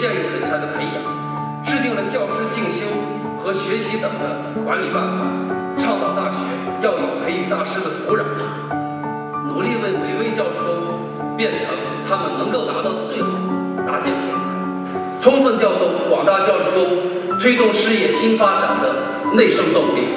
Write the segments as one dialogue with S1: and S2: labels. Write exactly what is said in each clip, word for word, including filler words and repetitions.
S1: 现有人才的培养，制定了教师进修和学习等的管理办法，倡导大学要有培育大师的土壤，努力为每位教职工变成他们能够达到的最好搭建平台，充分调动广大教职工推动事业新发展的内生动力。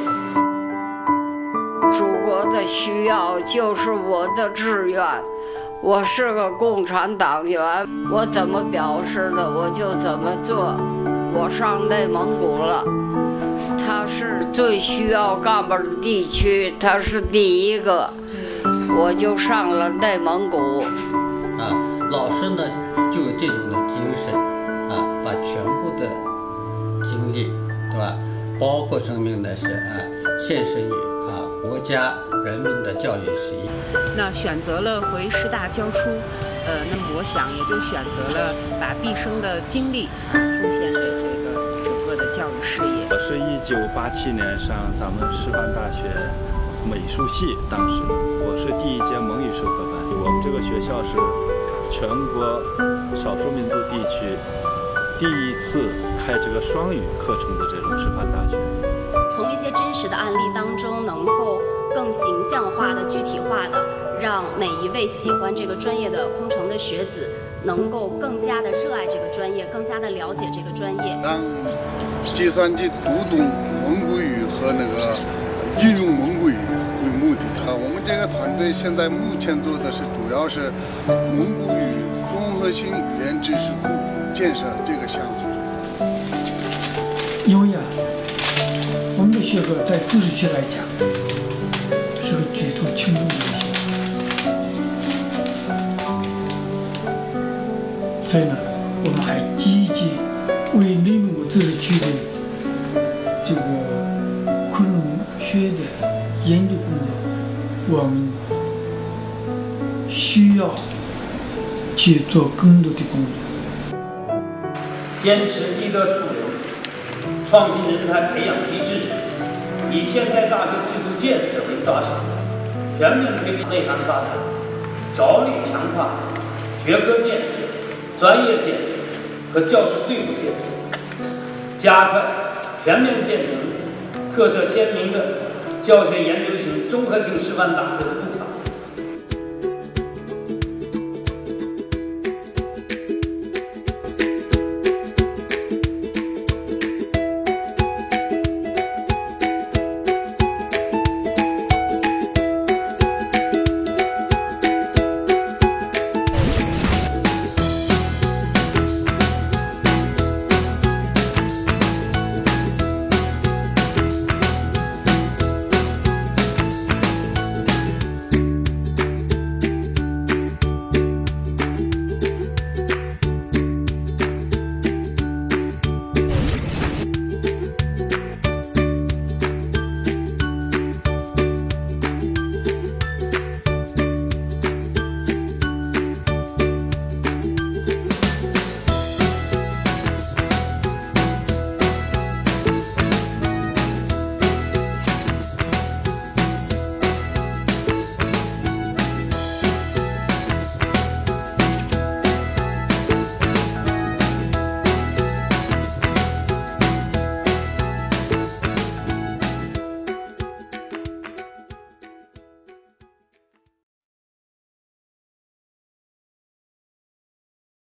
S2: 祖国的需要就是我的志愿。我是个共产党员，我怎么表示的我就怎么做。我上内蒙古了，它是最需要干部的地区，它是第一个，我就上了内蒙古。
S3: 啊，老师呢就有这种的精神，啊，把全部的精力，对吧？包括生命的是啊，献身于啊国家人民的教育事业。
S4: 那选择了回师大教书，呃，那么我想也就选择了把毕生的精力啊奉献给这个整个的教育事业。
S5: 我是一九八七年上咱们师范大学美术系，当时我是第一届蒙语授课班。我们这个学校是全国少数民族地区第一次开这个双语课程的这种师范大学。
S6: 从一些真实的案例当中，能够更形象化的、具体化的，让每一位喜欢这个专业的空乘的学子，能够更加的热爱这个专业，更加的了解这个专业。
S7: 让计算机读懂蒙古语和那个应用蒙古语为目的。啊，我们这个团队现在目前做的是主要是蒙古语综合性语言知识库建设这个项目。
S8: 因为啊，我们的学科在自治区来讲是个举足轻重的学科，所以呢，我们还积极为内蒙古自治区的这个昆虫学的研究工作，我们需要去做更多的工作。
S9: 坚持立德树人，创新人才培养机制，以现代大学制度建设为抓手，全面推进内涵发展，着力强化学科建设、专业建设和教师队伍建设，加快全面建成特色鲜明的教学研究型综合性师范大学的步